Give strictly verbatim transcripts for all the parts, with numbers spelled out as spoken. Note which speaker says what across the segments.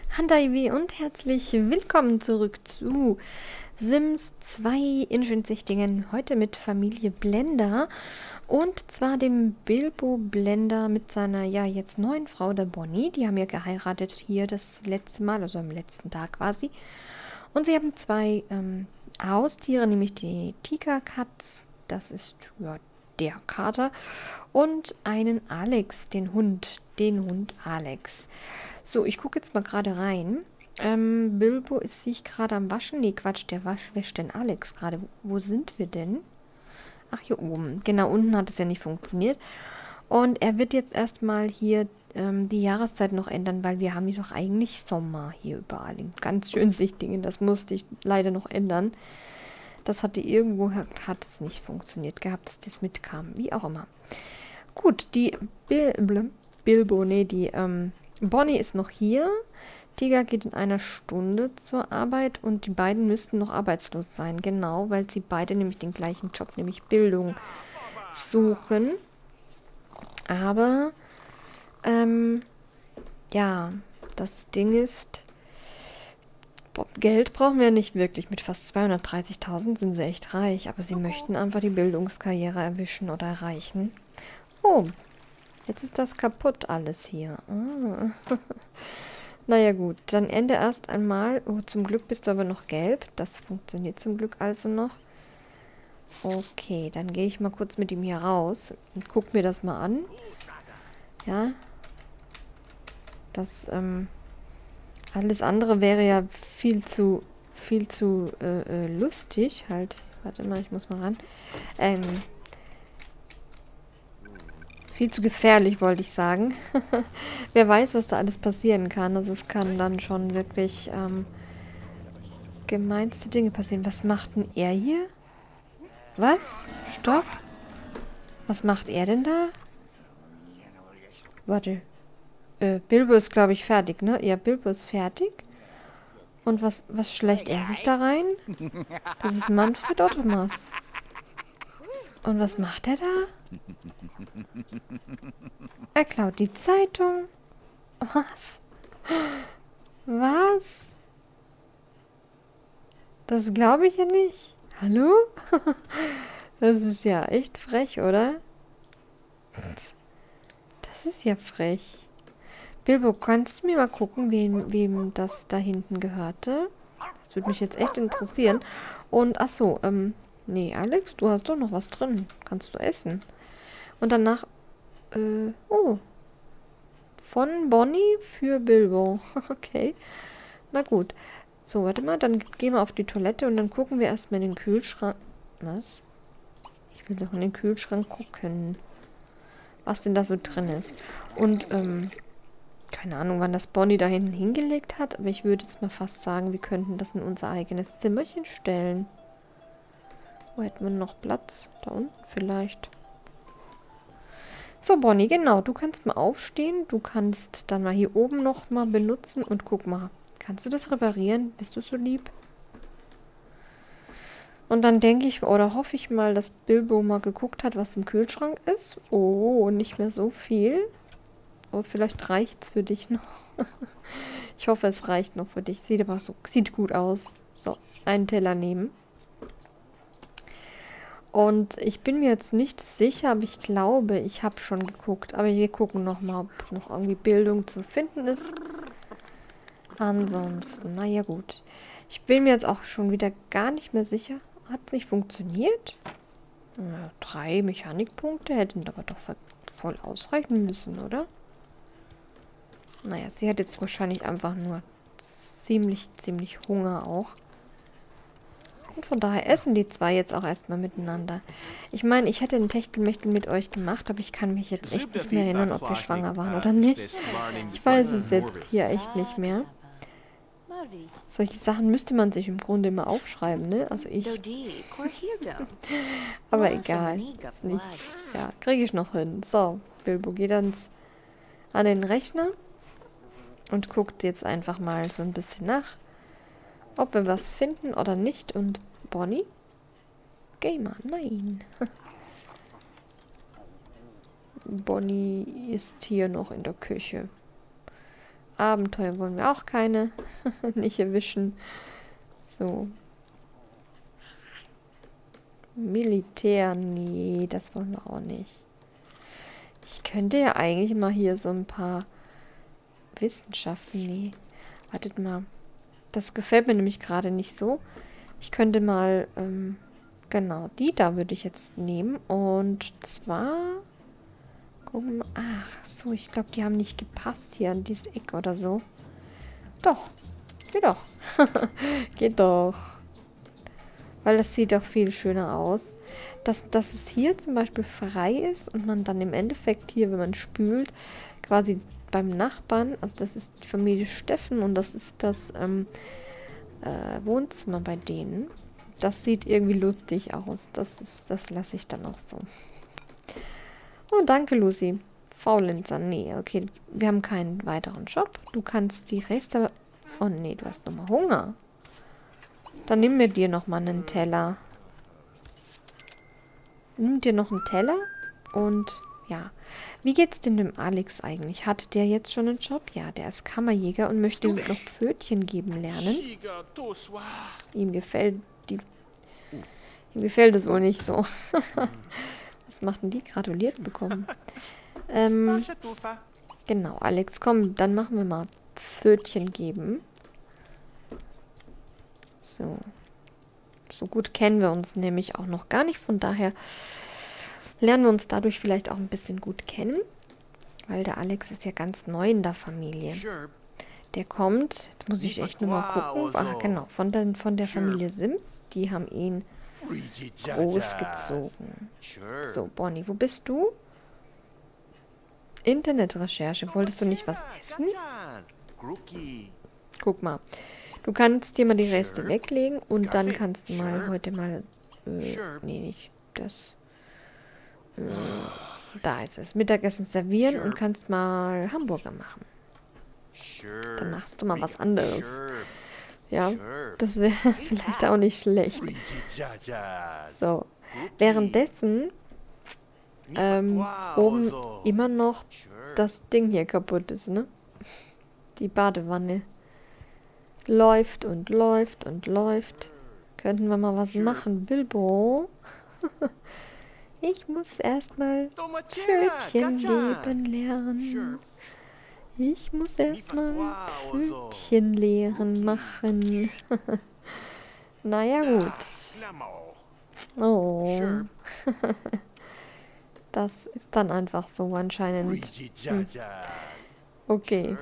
Speaker 1: Handaiwi und herzlich willkommen zurück zu Sims zwei Inschönsichtingen. Heute mit Familie Blender und zwar dem Bilbo Blender mit seiner ja jetzt neuen Frau, der Bonnie. Die haben ja geheiratet hier das letzte Mal, also am letzten Tag quasi. Und sie haben zwei ähm, Haustiere, nämlich die Tiger Katz, das ist ja der Kater, und einen Alex, den Hund, den Hund Alex. So, ich gucke jetzt mal gerade rein. Ähm, Bilbo ist sich gerade am Waschen. Nee, Quatsch, der wasch, wäscht den Alex gerade. Wo sind wir denn? Ach, hier oben. Genau, unten hat es ja nicht funktioniert. Und er wird jetzt erstmal hier ähm, die Jahreszeit noch ändern, weil wir haben hier doch eigentlich Sommer hier überall. In ganz schön Sichtingen. Das musste ich leider noch ändern. Das hatte irgendwo, hat, hat es nicht funktioniert gehabt, dass das mitkam. Wie auch immer. Gut, die Bil Bilbo, nee, die, ähm, Bonnie ist noch hier. Tiger geht in einer Stunde zur Arbeit und die beiden müssten noch arbeitslos sein. Genau, weil sie beide nämlich den gleichen Job, nämlich Bildung, suchen. Aber, ähm, ja, das Ding ist, Geld brauchen wir nicht wirklich. Mit fast zweihundertdreißigtausend sind sie echt reich, aber sie möchten einfach die Bildungskarriere erwischen oder erreichen. Oh, jetzt ist das kaputt alles hier. Ah. Naja gut, dann ende erst einmal. Oh, zum Glück bist du aber noch gelb. Das funktioniert zum Glück also noch. Okay, dann gehe ich mal kurz mit ihm hier raus und guck mir das mal an. Ja. Das, ähm, alles andere wäre ja viel zu, viel zu, äh, äh, lustig. Halt, warte mal, ich muss mal ran. Ähm, Viel zu gefährlich, wollte ich sagen. Wer weiß, was da alles passieren kann. Also es kann dann schon wirklich ähm, gemeinste Dinge passieren. Was macht denn er hier? Was? Stopp. Was macht er denn da? Warte. Äh, Bilbo ist, glaube ich, fertig, ne? Ja, Bilbo ist fertig. Und was, was schleicht er sich da rein? Das ist Manfred Ottmars. Und was macht er da? Er klaut die Zeitung. Was? Was? Das glaube ich ja nicht. Hallo? Das ist ja echt frech, oder? Das ist ja frech. Bilbo, kannst du mir mal gucken, wem, wem das da hinten gehörte? Das würde mich jetzt echt interessieren. Und, ach so, ähm, nee, Alex, du hast doch noch was drin. Kannst du essen. Und danach, äh, oh. Von Bonnie für Bilbo. Okay. Na gut. So, warte mal, dann gehen wir auf die Toilette und dann gucken wir erstmal in den Kühlschrank. Was? Ich will doch in den Kühlschrank gucken. Was denn da so drin ist. Und, ähm, keine Ahnung, wann das Bonnie da hinten hingelegt hat, aber ich würde jetzt mal fast sagen, wir könnten das in unser eigenes Zimmerchen stellen. Wo hätten wir noch Platz? Da unten vielleicht. So, Bonnie, genau. Du kannst mal aufstehen. Du kannst dann mal hier oben noch mal benutzen. Und guck mal. Kannst du das reparieren? Bist du so lieb? Und dann denke ich oder hoffe ich mal, dass Bilbo mal geguckt hat, was im Kühlschrank ist. Oh, nicht mehr so viel. Aber vielleicht reicht es für dich noch. Ich hoffe, es reicht noch für dich. Sieht aber so, sieht gut aus. So, einen Teller nehmen. Und ich bin mir jetzt nicht sicher, aber ich glaube, ich habe schon geguckt. Aber wir gucken nochmal, ob noch irgendwie Bildung zu finden ist. Ansonsten, naja gut. Ich bin mir jetzt auch schon wieder gar nicht mehr sicher. Hat es nicht funktioniert? Na, drei Mechanikpunkte hätten aber doch voll ausreichen müssen, oder? Naja, sie hat jetzt wahrscheinlich einfach nur ziemlich, ziemlich Hunger auch. Und von daher essen die zwei jetzt auch erstmal miteinander. Ich meine, ich hätte ein Techtelmechtel mit euch gemacht, aber ich kann mich jetzt echt nicht mehr erinnern, ob wir schwanger waren oder nicht. Ich weiß es jetzt hier echt nicht mehr. Solche Sachen müsste man sich im Grunde immer aufschreiben, ne? Also ich. Aber egal. Ist nicht. Ja, kriege ich noch hin. So, Bilbo geht ans, an den Rechner und guckt jetzt einfach mal so ein bisschen nach, ob wir was finden oder nicht. Und Bonnie? Gamer, nein. Bonnie ist hier noch in der Küche. Abenteuer wollen wir auch keine. Nicht erwischen. So. Militär, nee, das wollen wir auch nicht. Ich könnte ja eigentlich mal hier so ein paar Wissenschaften, nee. Wartet mal. Das gefällt mir nämlich gerade nicht so. Ich könnte mal, ähm, genau, die da würde ich jetzt nehmen. Und zwar, gucken wir, ach so, ich glaube, die haben nicht gepasst hier an dieses Eck oder so. Doch, geht doch. Geht doch. Weil das sieht doch viel schöner aus. Dass, dass es hier zum Beispiel frei ist und man dann im Endeffekt hier, wenn man spült, quasi beim Nachbarn, also das ist die Familie Steffen und das ist das ähm, äh, Wohnzimmer bei denen. Das sieht irgendwie lustig aus. Das ist, das lasse ich dann auch so. Oh, danke, Lucy. Faulenzer, nee, okay. Wir haben keinen weiteren Shop. Du kannst die Reste... Oh, nee, du hast nochmal Hunger. Dann nimm mir dir nochmal einen Teller. Nimm dir noch einen Teller. Und, ja. Wie geht's denn dem Alex eigentlich? Hat der jetzt schon einen Job? Ja, der ist Kammerjäger und möchte noch Pfötchen geben lernen. Ihm gefällt die... Ihm gefällt es wohl nicht so. Was macht denn die? Gratuliert bekommen. Ähm, genau, Alex, komm, dann machen wir mal Pfötchen geben. So. So gut kennen wir uns nämlich auch noch gar nicht. Von daher lernen wir uns dadurch vielleicht auch ein bisschen gut kennen. Weil der Alex ist ja ganz neu in der Familie. Der kommt, jetzt muss ich echt nur mal gucken. Ah, genau, von der, von der Familie Sims. Die haben ihn großgezogen. So, Bonnie, wo bist du? Internetrecherche. Wolltest du nicht was essen? Guck mal. Du kannst dir mal die Reste weglegen und dann kannst du mal heute mal... Äh, nee, nicht das... Äh, da ist es. Mittagessen servieren und kannst mal Hamburger machen. Dann machst du mal was anderes. Ja, das wäre vielleicht auch nicht schlecht. So. Währenddessen ähm, oben immer noch das Ding hier kaputt ist, ne? Die Badewanne. Läuft und läuft und läuft. Könnten wir mal was machen, Bilbo? Ich muss erstmal Pfötchen leben lernen. Ich muss erstmal Pfötchen leeren machen. Naja, gut. Oh. Das ist dann einfach so anscheinend. Hm. Okay.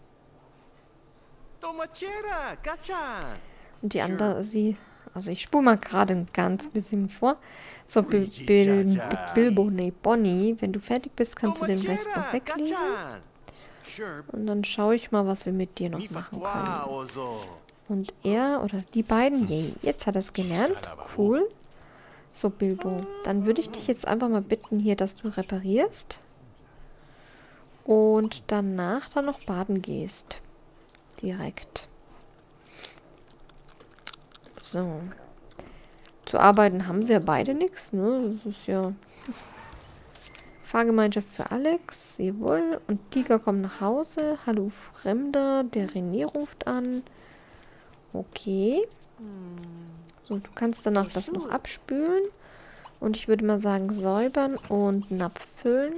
Speaker 1: Und die andere, sie... Also ich spule mal gerade ein ganz bisschen vor. So, Bil Bil Bilbo, nee, Bonnie, wenn du fertig bist, kannst du den Rest noch weglegen. Und dann schaue ich mal, was wir mit dir noch machen können. Und er, oder die beiden, yay, jetzt hat er es gelernt. Cool. So, Bilbo, dann würde ich dich jetzt einfach mal bitten hier, dass du reparierst. Und danach dann noch baden gehst. Direkt. So. Zu arbeiten haben sie ja beide nichts, ne? Das ist ja... Fahrgemeinschaft für Alex, jawohl. Und Tiger kommt nach Hause. Hallo Fremder, der René ruft an. Okay. So, du kannst danach das noch abspülen. Und ich würde mal sagen, säubern und Napf füllen.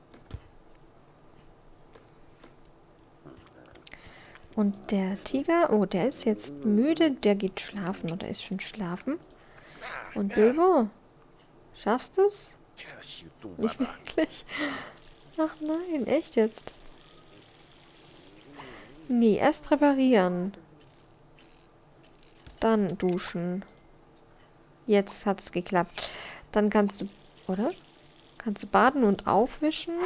Speaker 1: Und der Tiger, oh, der ist jetzt müde. Der geht schlafen oder ist schon schlafen. Und Bilbo, schaffst du es? Nicht wirklich? Ach nein, echt jetzt? Nee, erst reparieren. Dann duschen. Jetzt hat es geklappt. Dann kannst du, oder? Kannst du baden und aufwischen.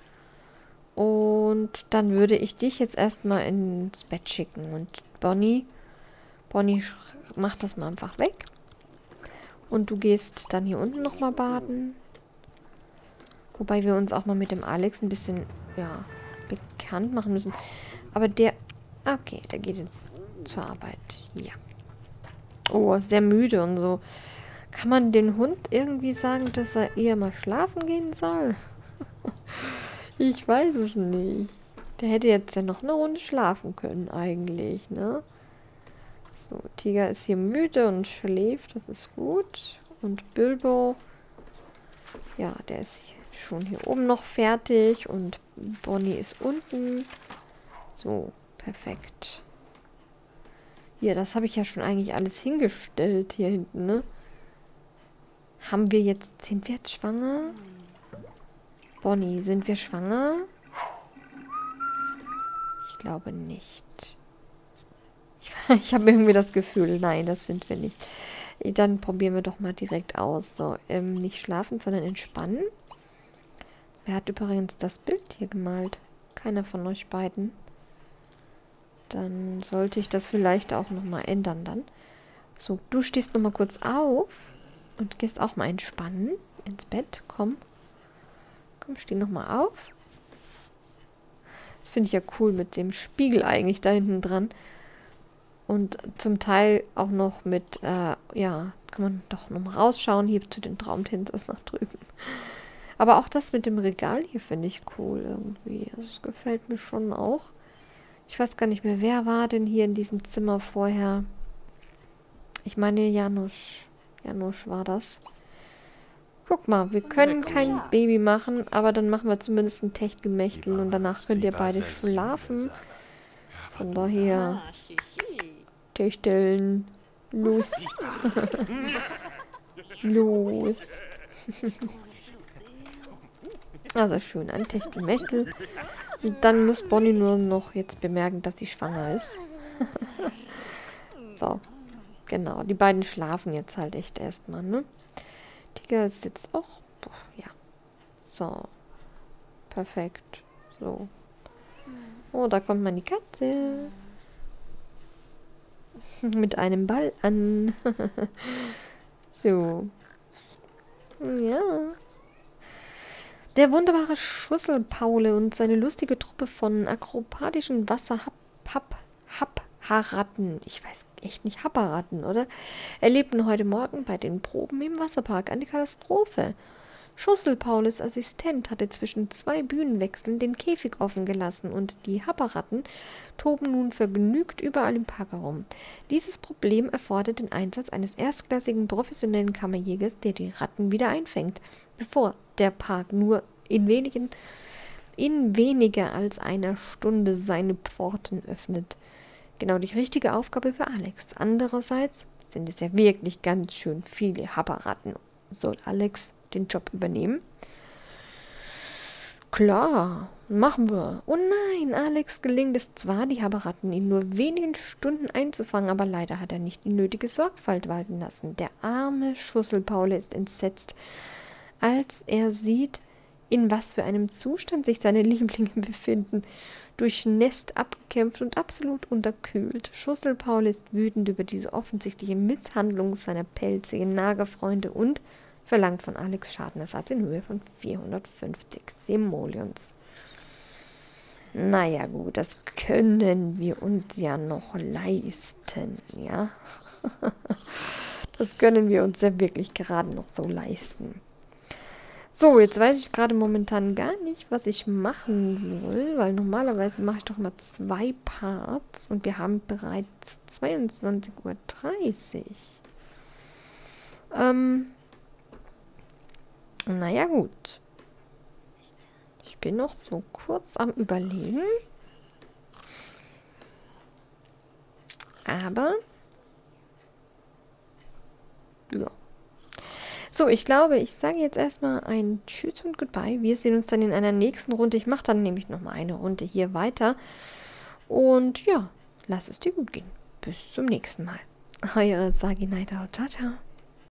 Speaker 1: Und dann würde ich dich jetzt erstmal ins Bett schicken. Und Bonnie, Bonnie macht das mal einfach weg. Und du gehst dann hier unten nochmal baden. Wobei wir uns auch mal mit dem Alex ein bisschen, ja, bekannt machen müssen. Aber der, okay, der geht jetzt zur Arbeit. Ja. Oh, sehr müde und so. Kann man den Hund irgendwie sagen, dass er eher mal schlafen gehen soll? Ich weiß es nicht. Der hätte jetzt ja noch eine Runde schlafen können eigentlich, ne? So, Tiger ist hier müde und schläft, das ist gut. Und Bilbo, ja, der ist schon hier oben noch fertig. Und Bonnie ist unten. So, perfekt. Hier, das habe ich ja schon eigentlich alles hingestellt hier hinten, ne? Haben wir jetzt, sind wir jetzt schwanger? Bonnie, sind wir schwanger? Ich glaube nicht. Ich, ich habe irgendwie das Gefühl, nein, das sind wir nicht. Dann probieren wir doch mal direkt aus. So, ähm, nicht schlafen, sondern entspannen. Wer hat übrigens das Bild hier gemalt? Keiner von euch beiden. Dann sollte ich das vielleicht auch nochmal ändern dann. So, du stehst nochmal kurz auf und gehst auch mal entspannen ins Bett. Komm. Komm, steh nochmal auf. Das finde ich ja cool mit dem Spiegel eigentlich da hinten dran. Und zum Teil auch noch mit, äh, ja, kann man doch nochmal rausschauen, hier zu den Traumtänzers nach drüben. Aber auch das mit dem Regal hier finde ich cool irgendwie. Also es gefällt mir schon auch. Ich weiß gar nicht mehr, wer war denn hier in diesem Zimmer vorher? Ich meine, Janusz. Janusz war das. Guck mal, wir können kein Baby machen, aber dann machen wir zumindest ein Techtelmechtel und danach könnt ihr beide schlafen. Von daher... Techteln. Los. Los. Also schön, ein Techtelmechtel. Und dann muss Bonnie nur noch jetzt bemerken, dass sie schwanger ist. So. Genau, die beiden schlafen jetzt halt echt erstmal, ne? Tiger ist jetzt auch... Boah, ja. So. Perfekt. So. Oh, da kommt mal die Katze. Mit einem Ball an. So. Ja. Der wunderbare Schusselpaule und seine lustige Truppe von akrobatischen Wasser-Hap-Hap-Haratten. Ich weiß echt nicht, Happaratten, oder? Erlebten heute Morgen bei den Proben im Wasserpark eine Katastrophe. Schusselpaules Assistent hatte zwischen zwei Bühnenwechseln den Käfig offen gelassen und die Happaratten toben nun vergnügt überall im Park herum. Dieses Problem erfordert den Einsatz eines erstklassigen professionellen Kammerjägers, der die Ratten wieder einfängt, bevor der Park nur in wenigen, in weniger als einer Stunde seine Pforten öffnet. Genau die richtige Aufgabe für Alex. Andererseits sind es ja wirklich ganz schön viele Happaratten. Soll Alex den Job übernehmen? Klar, machen wir. Oh nein, Alex gelingt es zwar, die Happaratten in nur wenigen Stunden einzufangen, aber leider hat er nicht die nötige Sorgfalt walten lassen. Der arme Schusselpaule ist entsetzt, als er sieht, in was für einem Zustand sich seine Lieblinge befinden. Durchnässt, abgekämpft und absolut unterkühlt. Schusselpaule ist wütend über diese offensichtliche Misshandlung seiner pelzigen Nagerfreunde und verlangt von Alex Schadenersatz in Höhe von vierhundertfünfzig Simoleons. Naja gut, das können wir uns ja noch leisten, ja. Das können wir uns ja wirklich gerade noch so leisten. So, jetzt weiß ich gerade momentan gar nicht, was ich machen soll, weil normalerweise mache ich doch mal zwei Parts und wir haben bereits zweiundzwanzig Uhr dreißig. Ähm, naja gut. Ich bin noch so kurz am Überlegen. Aber, ja. So, ich glaube, ich sage jetzt erstmal ein Tschüss und Goodbye. Wir sehen uns dann in einer nächsten Runde. Ich mache dann nämlich nochmal eine Runde hier weiter. Und ja, lass es dir gut gehen. Bis zum nächsten Mal. Eure Sagi Nightout. Ciao, ciao.